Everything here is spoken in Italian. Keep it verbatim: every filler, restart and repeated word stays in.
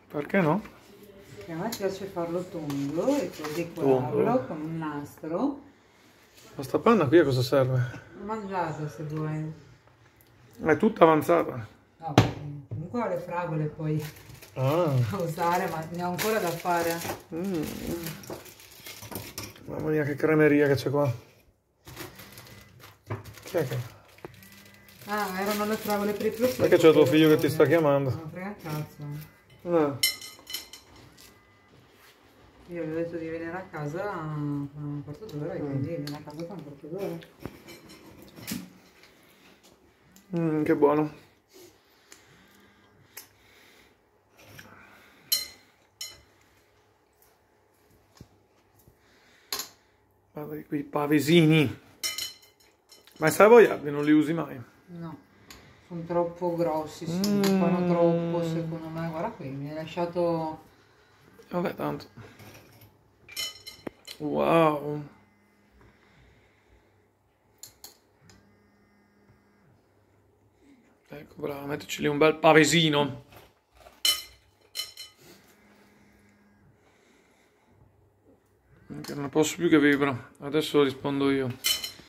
Perché no? Perché a me piace farlo tondo e poi decorarlo con un nastro. Ma sta panna qui a cosa serve? Mangiata se vuoi. È tutta avanzata. No, comunque ho le fragole poi Ah. da usare, ma ne ho ancora da fare. Mm. Mamma mia che cremeria che c'è qua. Chi è che... Ah, erano le fragole per i prosciutti. Perché c'è tuo figlio che ti sta chiamando? Non frega cazzo. Ah. Io gli ho detto di venire a casa fra un quarto d'ora e quindi viene a casa fra un quarto d'ora. Mm, che buono. Guarda qui i pavesini. Ma i savoiardi non li usi mai? No, sono troppo grossi, sì, Mm. fanno troppo secondo me. Guarda qui, mi hai lasciato... Vabbè, tanto. Wow. Ecco, bravo, mettici lì un bel pavesino. Che non posso più che vibra. Adesso rispondo io.